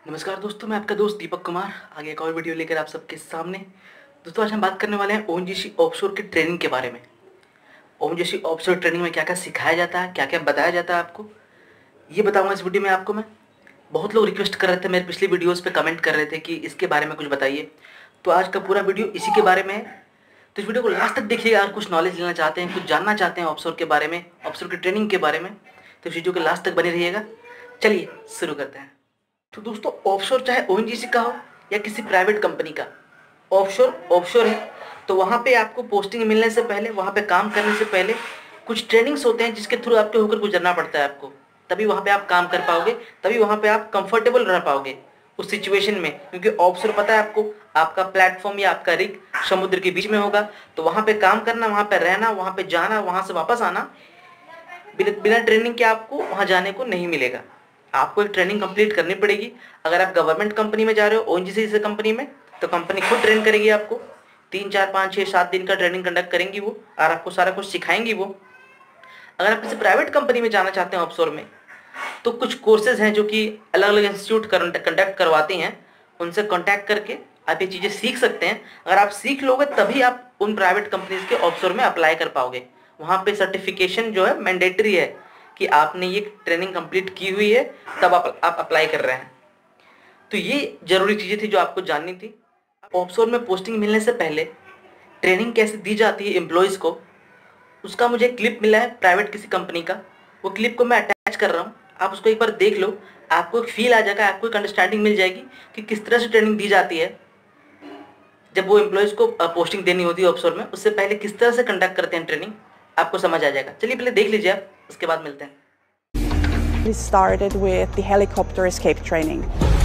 नमस्कार दोस्तों, मैं आपका दोस्त दीपक कुमार आगे एक और वीडियो लेकर आप सबके सामने। दोस्तों, आज हम बात करने वाले हैं ओएनजीसी ऑफशोर की ट्रेनिंग के बारे में। ओएनजीसी ऑफशोर ट्रेनिंग में क्या क्या सिखाया जाता है, क्या क्या बताया जाता है आपको, ये बताऊंगा इस वीडियो में आपको मैं। बहुत लोग रिक्वेस्ट कर रहे थे, मेरे पिछली वीडियोज़ पे कमेंट कर रहे थे कि इसके बारे में कुछ बताइए, तो आज का पूरा वीडियो इसी के बारे में है। तो इस वीडियो को लास्ट तक देखिएगा। अगर कुछ नॉलेज लेना चाहते हैं, कुछ जानना चाहते हैं ऑफशोर के बारे में, ऑफशोर की ट्रेनिंग के बारे में, तो इस वीडियो के लास्ट तक बने रहिएगा। चलिए शुरू करते हैं। तो दोस्तों, ऑफशोर चाहे ओएनजीसी का हो या किसी प्राइवेट कंपनी का, ऑफशोर ऑफशोर है। तो वहाँ पे आपको पोस्टिंग मिलने से पहले, वहाँ पे काम करने से पहले कुछ ट्रेनिंग्स होते हैं जिसके थ्रू आपके होकर गुजरना पड़ता है आपको। तभी वहाँ पे आप काम कर पाओगे, तभी वहाँ पे आप कंफर्टेबल रह पाओगे उस सिचुएशन में। क्योंकि ऑफशोर पता है आपको, आपका प्लेटफॉर्म या आपका रिग समुद्र के बीच में होगा। तो वहाँ पे काम करना, वहाँ पे रहना, वहाँ पे जाना, वहाँ से वापस आना, बिना ट्रेनिंग के आपको वहाँ जाने को नहीं मिलेगा। आपको एक ट्रेनिंग कंप्लीट करनी पड़ेगी। अगर आप गवर्नमेंट कंपनी में जा रहे हो, ओएनजीसी से कंपनी में, तो कंपनी खुद ट्रेन करेगी आपको। 3 4 5 6 7 दिन का ट्रेनिंग कंडक्ट करेंगी वो, और आपको सारा कुछ सिखाएंगी वो। अगर आप किसी प्राइवेट कंपनी में जाना चाहते हैं ऑफशोर में, तो कुछ कोर्सेज हैं जो कि अलग अलग इंस्टीट्यूट कंडक्ट करवाती हैं। उनसे कॉन्टैक्ट करके आप ये चीज़ें सीख सकते हैं। अगर आप सीख लोगे तभी आप उन प्राइवेट कंपनीज के ऑफशोर में अप्लाई कर पाओगे। वहाँ पे सर्टिफिकेशन जो है मैंडेटरी है कि आपने ये ट्रेनिंग कंप्लीट की हुई है, तब आप अप्लाई कर रहे हैं। तो ये जरूरी चीज़ें थी जो आपको जाननी थी। ऑफशोर में पोस्टिंग मिलने से पहले ट्रेनिंग कैसे दी जाती है एम्प्लॉयज़ को, उसका मुझे क्लिप मिला है प्राइवेट किसी कंपनी का। वो क्लिप को मैं अटैच कर रहा हूँ, आप उसको एक बार देख लो। आपको एक फील आ जाएगा, आपको एक अंडरस्टैंडिंग मिल जाएगी कि किस तरह से ट्रेनिंग दी जाती है। जब वो एम्प्लॉयज़ को पोस्टिंग देनी होती है ऑफशोर में, उससे पहले किस तरह से कंडक्ट करते हैं ट्रेनिंग, आपको समझ आ जाएगा। चलिए पहले देख लीजिए आप, उसके बाद मिलते हैं। We started with the helicopter escape training.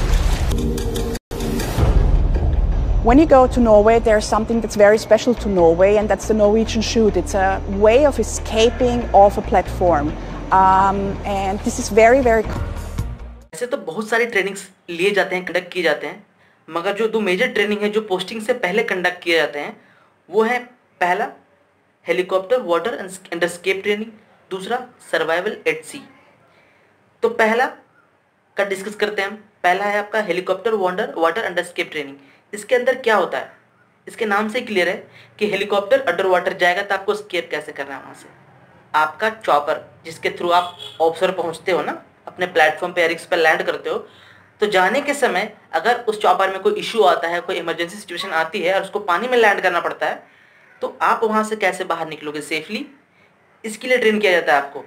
When you go to Norway, there's something that's very special to Norway, and that's the Norwegian chute. It's a way of escaping off a platform. And this is very, very... ऐसे तो बहुत सारे trainings लिए जाते हैं, conduct किए जाते हैं, मगर जो दो मेजर ट्रेनिंग है जो पोस्टिंग से पहले कंडक्ट किए जाते हैं, वो है पहला helicopter water and escape training, दूसरा सर्वाइवल एट सी। तो पहला का डिस्कस करते हैं हम। पहला है आपका helicopter water and escape training. इसके अंदर क्या होता है, इसके नाम से क्लियर है कि हेलीकॉप्टर अंडर वाटर जाएगा तो आपको एस्केप कैसे करना है वहाँ से। आपका चॉपर जिसके थ्रू आप ऑफशोर पहुँचते हो ना, अपने प्लेटफॉर्म पे रिग्स पे लैंड करते हो, तो जाने के समय अगर उस चॉपर में कोई इशू आता है, कोई इमरजेंसी सिचुएशन आती है और उसको पानी में लैंड करना पड़ता है, तो आप वहाँ से कैसे बाहर निकलोगे सेफली, इसके लिए ट्रेन किया जाता है आपको।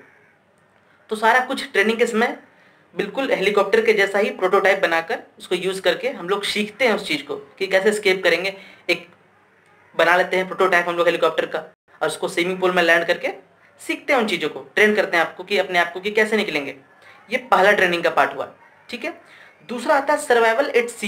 तो सारा कुछ ट्रेनिंग के समय बिल्कुल हेलीकॉप्टर के जैसा ही प्रोटोटाइप बनाकर उसको यूज़ करके हम लोग सीखते हैं उस चीज़ को कि कैसे एस्केप करेंगे। एक बना लेते हैं प्रोटोटाइप हम लोग हेलीकॉप्टर का, और उसको स्विमिंग पूल में लैंड करके सीखते हैं उन चीज़ों को, ट्रेन करते हैं आपको कि अपने आप को कि कैसे निकलेंगे। ये पहला ट्रेनिंग का पार्ट हुआ, ठीक है। दूसरा आता है सर्वाइवल एट सी।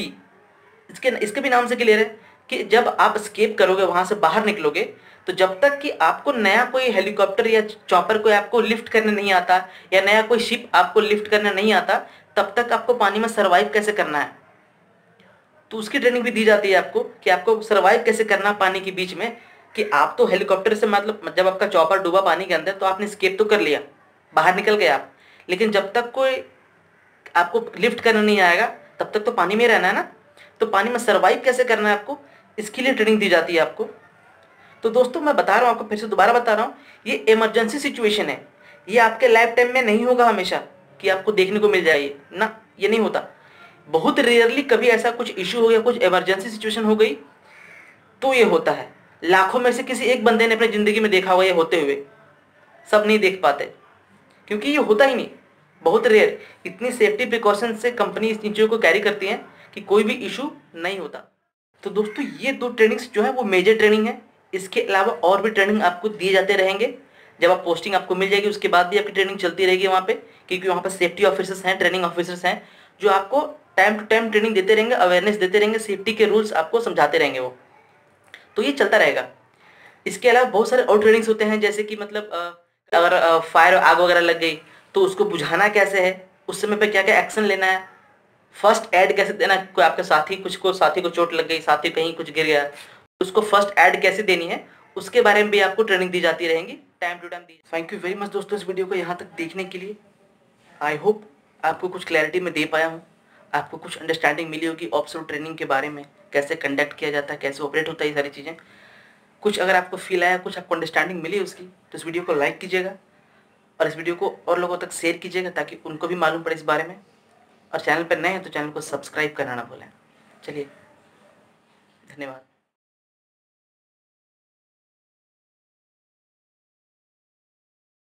इसके भी नाम से क्लियर है कि जब आप एस्केप करोगे, वहाँ से बाहर निकलोगे, तो जब तक कि आपको नया कोई हेलीकॉप्टर या चॉपर कोई आपको लिफ्ट करने नहीं आता, या नया कोई शिप आपको लिफ्ट करने नहीं आता, तब तक आपको पानी में सर्वाइव कैसे करना है। तो उसकी ट्रेनिंग भी दी जाती है आपको कि आपको सर्वाइव कैसे करना पानी के बीच में। कि आप तो हेलीकॉप्टर से, मतलब जब आपका चॉपर डूबा पानी के अंदर, तो आपने एस्केप तो कर लिया, बाहर निकल गए आप, लेकिन जब तक कोई आपको लिफ्ट करने नहीं आएगा तब तक तो पानी में रहना है ना। तो पानी में सर्वाइव कैसे करना है आपको, इसके लिए ट्रेनिंग दी जाती है आपको। तो दोस्तों, मैं बता रहा हूँ आपको, फिर से दोबारा बता रहा हूँ, ये इमरजेंसी सिचुएशन है। ये आपके लाइफ टाइम में नहीं होगा हमेशा कि आपको देखने को मिल जाए ना, ये नहीं होता। बहुत रेयरली कभी ऐसा कुछ इशू हो गया, कुछ इमरजेंसी सिचुएशन हो गई, तो ये होता है। लाखों में से किसी एक बंदे ने अपनी ज़िंदगी में देखा होगा ये होते हुए, सब नहीं देख पाते क्योंकि ये होता ही नहीं, बहुत रेयर। इतनी सेफ्टी प्रिकॉशन से कंपनी इस चीज़ों को कैरी करती हैं कि कोई भी इशू नहीं होता। तो दोस्तों, ये दो ट्रेनिंग्स जो है वो मेजर ट्रेनिंग है। इसके अलावा और भी ट्रेनिंग आपको दिए जाते रहेंगे। जब आप पोस्टिंग आपको मिल जाएगी, उसके बाद भी आपकी ट्रेनिंग चलती रहेगी वहाँ पे, क्योंकि वहाँ पर सेफ्टी ऑफिसर्स हैं, ट्रेनिंग ऑफिसर्स हैं, जो आपको टाइम टू टाइम ट्रेनिंग देते रहेंगे, अवेयरनेस देते रहेंगे, सेफ्टी के रूल्स आपको समझाते रहेंगे वो। तो ये चलता रहेगा। इसके अलावा बहुत सारे और ट्रेनिंग्स होते हैं, जैसे कि मतलब अगर फायर आग वगैरह लग गई तो उसको बुझाना कैसे है, उस समय पे क्या क्या एक्शन लेना है, फर्स्ट एड कैसे देना है। कोई आपके साथी को चोट लग गई, साथी कहीं कुछ गिर गया, उसको फर्स्ट एड कैसे देनी है, उसके बारे में भी आपको ट्रेनिंग दी जाती रहेगी, टाइम टू टाइम दी। थैंक यू वेरी मच दोस्तों इस वीडियो को यहाँ तक देखने के लिए। आई होप आपको कुछ क्लैरिटी में दे पाया हूँ। आपको कुछ अंडरस्टैंडिंग मिली होगी ऑफशोर ट्रेनिंग के बारे में, कैसे कंडक्ट किया जाता है, कैसे ऑपरेट होता है, ये सारी चीज़ें। कुछ अगर आपको फील आया, कुछ आपको अंडरस्टैंडिंग मिली उसकी, तो इस वीडियो को लाइक कीजिएगा और इस वीडियो को और लोगों तक शेयर कीजिएगा ताकि उनको भी मालूम पड़े इस बारे में। और चैनल पर नए हैं तो चैनल को सब्सक्राइब करना ना भूलें। चलिए, धन्यवाद।